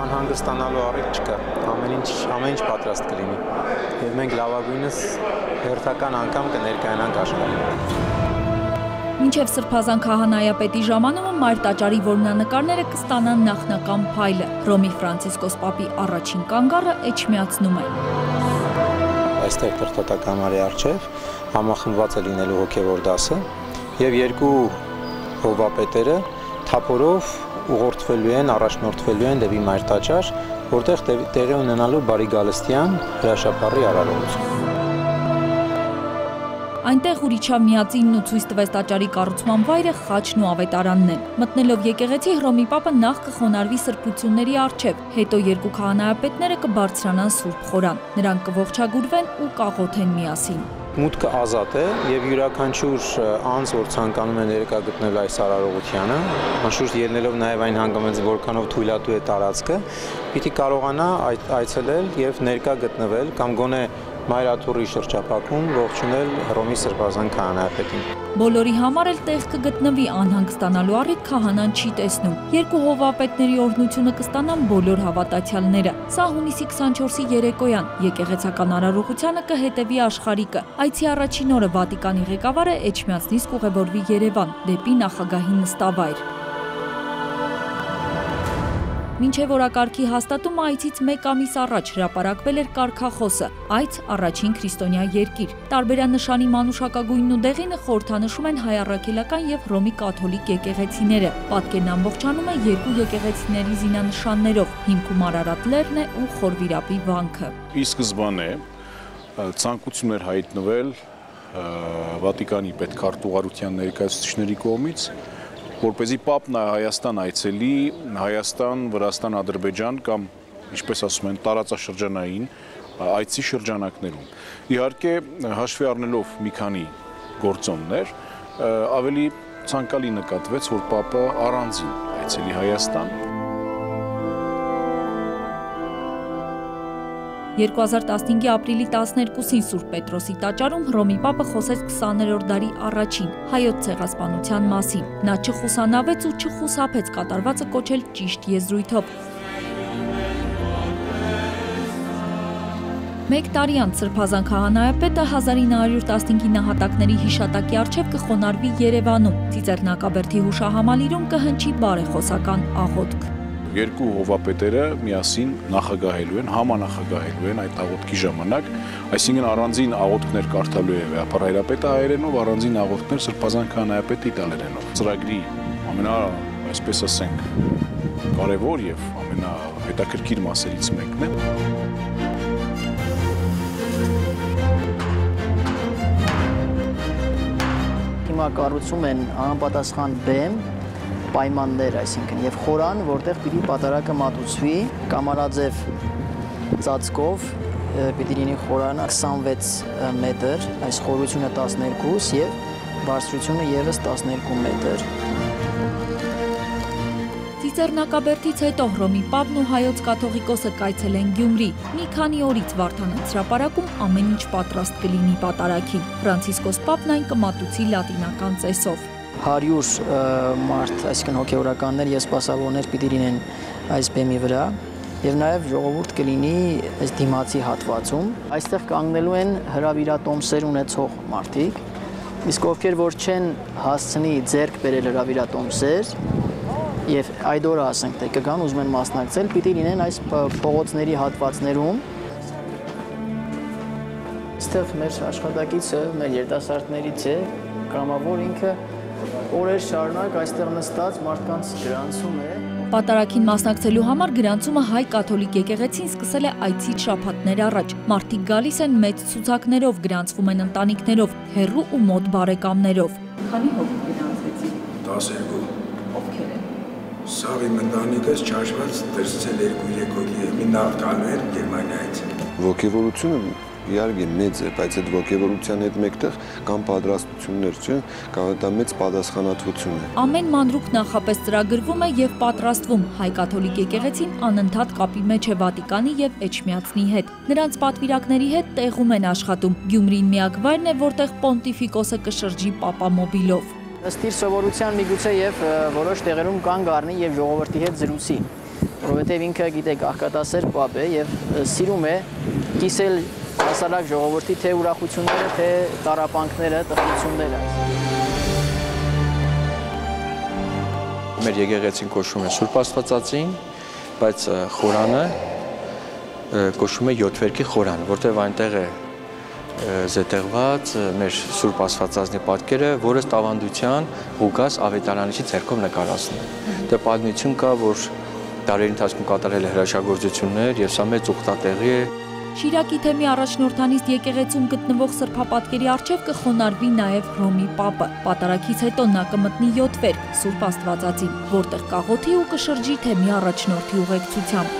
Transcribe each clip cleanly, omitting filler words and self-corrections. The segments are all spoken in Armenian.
անհանգստանալու առիթ չկա, ամեն ինչ պատրաստ կլինի եւ մենք լավագույնս հերթական անգամ կներկայանանք աշխարհին։ Մինչև Սրբազան քահանայապետի ժամանումը մայր տաճարի որմնանկարները կստանան նախնական փայլը։ Հռոմի Ֆրանցիսկոս Պապի առաջին կանգառը էջմիածնում է։ Այստեղ Տրտոտակամարի առջև համախմբված է լինելու հոգևոր դասը եւ երկու հովվապետերը թափորով ուղղորդվելու են, առաջնորդվելու են դեպի մայր տաճար, որտեղ տեղի ունենալու բարիգալստյան հրաշափառի արարողություն։ Այնտեղ ուրիչավ միածինն ու ցույց տվեց տաճարի կառուցման վայրը, խաչն ու ավետարանն են։ Մտնելով եկեղեցի Հռոմի Պապը նախ կխոնարհվի սրբությունների առջև, հետո երկու քահանայապետները կբարձրանան Սուրբ խորան։ Նրանք կողջագուրվեն ու կաղոթեն միասին։ Մուտքը ազատ է եւ յուրաքանչյուր անձ, որ ցանկանում է ներկա գտնել այս արարողությանը, անշուշտ ելնելով նաեւ այն հանգամանքից, որքանով թույլատու է տարածքը, պիտի կարողանա այցելել եւ ներկա գտնվել կամ գոնե Մայրաթուռի շրջափակում ողջունել Հռոմի Սրբազան քահանայապետին։ Բոլորի համար էլ տեղ կգտնվի, անհանգստանալու առիթ քահանան չի տեսնում։ Երկու հովվապետների օրհնությունը կստանան բոլոր հավատացյալները։ Սա հունիսի 24-ի երեկոյան եկեղեցական արարողությանը կհետևի աշխարհիկը։ Այցի առաջին օրը Վատիկանի ղեկավարը Էջմիածնից կուղևորվի Երևան, դեպի նախագահի նստավայր։ Մինչև օրակարգի հաստատումը այցից մեկ ամիս առաջ հրապարակվել էր կարգախոսը «Այց առաջին քրիստոնյա երկիր»։ Տարբերանշանի մանուշակագույնն ու դեղինը խորհրդանշում են հայ առաքելական եւ Հռոմի կաթոլիկ եկեղեցիները։ Պատկերն ամբողջանում է երկու եկեղեցիների զինանշաններով, հիմքում Արարատ լեռն է ու Խորվիրապի վանքը։ Ի սկզբանե ցանկություն էր հայտնվել Վատիկանի պետքարտուղարության ներկայացուցիչների կողմից, որպեսզի Պապն Հայաստան այցելի, Հայաստան, Վրաստան, Ադրբեջան կամ, ինչպես ասում են, տարածաշրջանային այցի շրջանակներում։ Իհարկե, հաշվի առնելով մի քանի գործոններ, ավելի ցանկալի նկատվեց, որ Պապը առանձին այցելի Հայաստան։ 2015-ի ապրիլի 12-ին Սուրբ Պետրոսի տաճարում Հռոմի Պապը խոսեց 20-րդ դարի առաջին հայոց ցեղասպանության մասին։ Նա չխուսանավեց ու չխուսափեց կատարվածը կոչել ճիշտ եզրույթով։ Մեկ տարի անց Սրբազան քահանայապետը 1915-ի նահատակների հիշատակի առջև կխոնարհվի Երևանում։ Ծիծեռնակաբերդի հուշահամալիրում կհնչի բարեխոսական աղոթք։ Երկու հովվապետերը միասին նախագահելու են, համանախագահելու են այդ աղոթքի ժամանակ, այսինքն առանձին աղոթքներ կարդալու է Վեհապար հայրապետը հայերենով, առանձին աղոթքներ Սրբազան քահանայապետը իտալերենով։ Ծրագրի այսպես ասենք, կարևոր եւ ամենահետաքրքիր մասերից մեկն է։ Հիմա կառուցում են անպատասխան բեմ պայմաններ, այսինքն եւ խորան, որտեղ պիտի պատարակը մատուցվի կամարաձև ծածկով, պիտի լինի խորանը 26 մետր, այս խորությունը 12 եւ բարձրությունը եւս 12 մետր։ Ծիծեռնակաբերդից հետո Հռոմի Պապն ու հայոց կաթողիկոսը կայցելեն Գյումրի։ Մի քանի օրից Վարդան հրապարակում ամեն ինչ պատրաստ կլինի պատարակին։ Ֆրանցիսկոս Պապն այն կմատուցի լատինական ծեսով։ 100 մարդ, այսինքն հոգևորականներ եւ սպասավորներ պիտի լինեն այս բեմի վրա եւ նաեւ ժողովուրդ կլինի այս դիմացի հատվածում։ Այստեղ կանգնելու են հրավիրատոմսեր ունեցող մարդիկ, իսկ ովքեր որ չեն հասցնի ձեռք բերել հրավիրատոմսեր եւ այդ օրը ասենք թե կգան ուզում են մասնակցել, պիտի լինեն այս փողոցների հատվածներում։ Այստեղ մեր աշխատակիցը, մեր երիտասարդներից է, կամավոր ինքը օրեր շարունակ այստեղ նստած մարդկանց գրանցում է։ Պատարակին մասնակցելու համար գրանցումը հայ կաթոլիկ եկեղեցին սկսել է այցից շաբաթներ առաջ։ Մարդիկ գալիս են մեծ ցուցակներով, գրանցվում են ընտանիքներով, հեռու ու մոտ բարեկամներով։ Քանի հոգի գրանցեցին։ 12։ Ովքեր են։ Սաղի ընտանիքս ճաշված դրսել 2-3 հոգի է, մի նախ գալու էր Գերմանիայից։ Ոգևորությունը իհարկե մեծ է, բայց այդ ոգևորության հետ մեկտեղ կան պատրաստություններ, չէ՞, կարող է դա մեծ պատասխանատվություն է։ Ամեն մանրուք նախապես ծրագրվում է եւ պատրաստվում։ Հայ կաթոլիկ եկեղեցին անընդհատ կապի մեջ է Վատիկանի եւ Էջմիածնի հետ։ Նրանց պատվիրակների հետ տեղում են աշխատում։ Գյումրին միակ վայրն է, որտեղ պոնտիֆիկոսը կշրջի պապամոբիլով։ Ըստ իր սովորության միգուցե եւ որոշ տեղերում կանգ առնի եւ ժողովրդի հետ զրուցի։ որովհետև ինքը գիտեք աղքատասեր պապ է եւ սիրում է կիսել հասարակ ժողովրդի թե ուրախությունները, թե տառապանքները, տխրությունները։ Մեր եկեղեցին կոչվում է Սուրբ Աստվածածին, բայց խորանը կոչվում է Յոթվերքի խորան, որտեղ այնտեղ է զետեղված մեր Սուրբ Աստվածածնի պատկերը, որը տավանդության Ղուկաս Ավետարանիչի ձեռքով նկարացնում է։ Դե պատմություն կա, որ դարերի ընթացքում կատարել է հրաշագործություններ եւ սա մեծ ուխտատեղի է։ Շիրակի թեմի առաջնորդանիստ եկեղեցում գտնվող սրբապատկերի առջև կխոնարհվի նաև Հռոմի Պապը։ Պատարագից հետո նա կմտնի Յոթվերք Սուրբ Աստվածածին, որտեղ կաղոթի ու կշրջի թեմի առաջնորդի ուղեկցությամբ։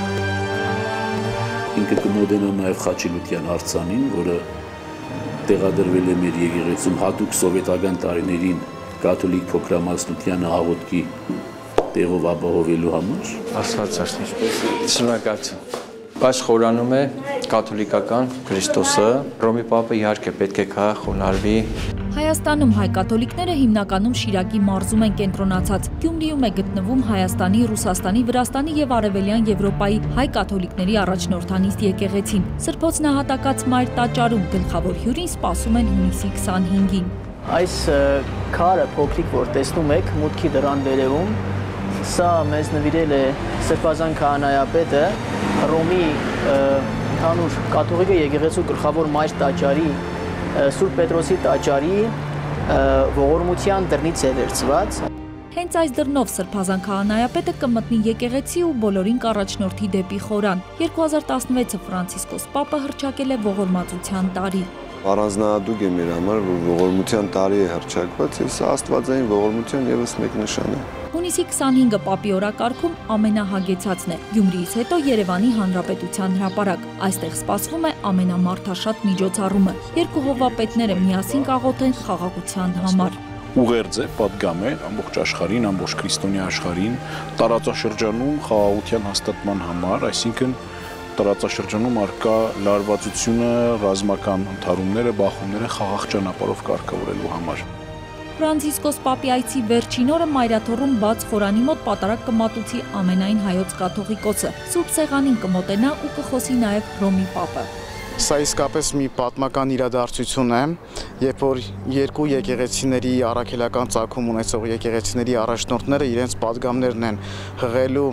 Ինքը կմոդենա նաև Խաչելության արձանին, որը տեղադրվել է մեր եկեղեցում հատուկ սովետական տարիներին կաթոլիկ փոքրամասնության աղոթքի տեղով ապահովելու համար։ Աստված արթնի։ Շնորհակալություն։ Այս խորանում է կաթոլիկական Քրիստոսը, Հռոմի Պապը իհարկե պետք է խոնարհվի։ Հայաստանում հայ կաթոլիկները հիմնականում Շիրակի մարզում են կենտրոնացած։ Գյումրիում է գտնվում Հայաստանի, Ռուսաստանի, Վրաստանի եւ Արևելյան Եվրոպայի հայ կաթոլիկների առաջնորդանիստ եկեղեցին։ Սրբոց նահատակած Մայր տաճարում գլխավոր հյուրին սպասում են հունիսի 25-ին։ Այս քարը փոքրիկ, որ տեսնում եք մուտքի դռան վերևում, սա մեզ նվիրել է Սրբազան քահանայապետը Հռոմի ընդհանուր կաթողիկե եկեղեցու գլխավոր Մայր տաճարի Սուրբ Պետրոսի տաճարի ողորմության դռնից է վերցված։ Հենց այս դռնով Սրբազան քահանայապետը կմտնի եկեղեցի ու բոլորին կառաջնորդի դեպի խորան։ 2016-ը Ֆրանցիսկոս Պապը հռչակել է ողորմածության տարի։ Առանձնահատուկ է մեր համար, որ ողորմության տարի է հռչակված, եւ սա աստվածային ողորմության եւս մեկ նշան է։ Հունիսի 25-ը Պապի օրակարգում ամենահագեցածն է։ Գյումրիից հետո Երևանի Հանրապետության հրապարակ։ Այստեղ սպասվում է ամենամարդաշատ միջոցառումը։ Երկու հովվապետները միասին կաղոթեն խաղաղության համար։ Ուղերձ է, պատգամ է ամբողջ աշխարհին, ամբողջ քրիստոնյա աշխարհին, տարածաշրջանում խաղաղության հաստատման համար, այսինքն տարածաշրջանում արկա լարվածությունը, ռազմական ընդհարումները, բախումները խաղաղ ճանապարհով կարգավորելու համար։ Ֆրանցիսկոս Պապի այցի վերջին օրը Մայրաթոռում բաց խորանի մոտ պատարագ կմատուցի ամենայն հայոց կաթողիկոսը։ Սուրբ սեղանին կմոտենա ու կխոսի նաև Հռոմի Պապը։ Սա իսկապես մի պատմական իրադարձություն է, երբ որ երկու եկեղեցիների առաքելական ծագում ունեցող եկեղեցիների առաջնորդները իրենց պատգամներն են հղելու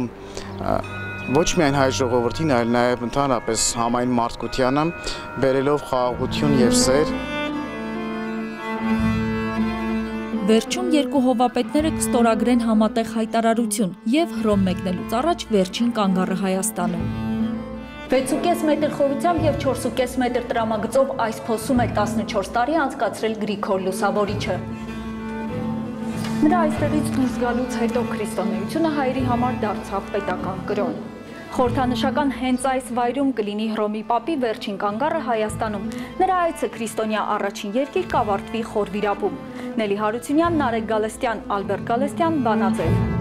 ոչ միայն հայ ժողովրդին, այլ նաև ընդհանրապես համայն մարդկությանը, բերելով խաղաղություն եւ սեր։ Վերջում երկու հովվապետները կստորագրեն համատեղ հայտարարություն եւ Հռոմ մեկնելուց առաջ վերջին կանգառը Հայաստանում։ 6.5 մետր խորությամբ եւ 4.5 մետր տրամագծով այս փոսում է 14 տարի անցկացրել Գրիգոր Լուսավորիչը։ Նրա այստեղից դուրս գալուց հետո քրիստոնեությունը հայերի համար դարձավ պետական կրոն։ Խորհրդանշական հենց այս վայրում կլինի Հռոմի Պապի վերջին կանգառը Հայաստանում։ Նրա այցը քրիստոնյա առաջին երկիր կավարտվի խոր վիրապում։ Նելի Հարությունյան, Նարեկ Գալստյան, Ալբերտ Գալստյան, Վանաձև։